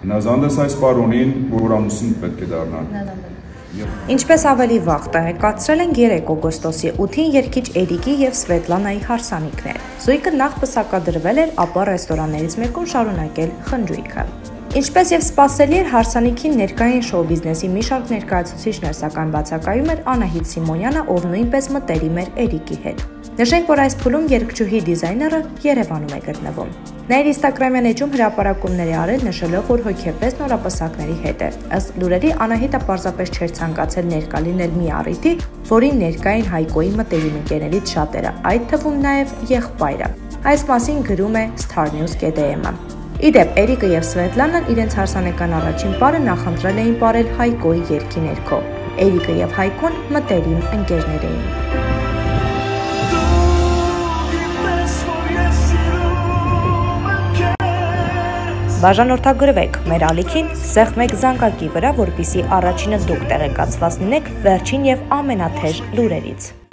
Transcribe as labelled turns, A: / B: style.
A: Հնազանդես այս պարոնին, որ ամուսին պետք է դառնան։
B: Ինչպես ավելի վաղ տեղեկացրել են 3 օգոստոսի 8-ին երգիչ Էրիկի եւ Սվետլանայի հարսանիքներ։ Զույգը նախ պսակադրվել էր, ապա ռեստորաններից մեկում շարունակել խնջույքը։ Ինչպես եւ սպասելի էր, հարսանիքին ներկային շոու բիզնեսի մի շարք ներկայացուցիչներ, սակայն բացակայում էր Անահիտ Սիմոնյանը, ով նույնպես մտերիմ էր Էրիկի հետ։ Նշենք, որ այս փուլում երգչուհի դիզայները Երևանում է գտնվում։ Նա իր Instagram-յան էջում հրապարակումներ է արել, նշելով, որ հոգեպես նորապսակների հետ է։ Ըստ լուրերի, Անահիտը պարզապես չէր ցանկացել ներկա լինել մի առիթի, որին ներկային Հայկոյի մտերիմ ընկերներից շատերը, այդ թվում նաև եղբայրը։ Այս մասին գրում է starnews.am-ը։ Իդեպ, Էրիկը եւ Սվետլանան իրենց հարսանեկան առաջին պարը նախընտրել էին պարել Հայկոյի երգի ներքո։ Էրիկը եւ Հայկոն մտերիմ ընկերներ էին։ Բաժանորդագրվեք մեր ալիքին սեղ մեկ զանգակի վրա, որպեսզի առաջինը դուք տեղեկացված լինեք վերջին եւ ամենաթեժ լուրերից։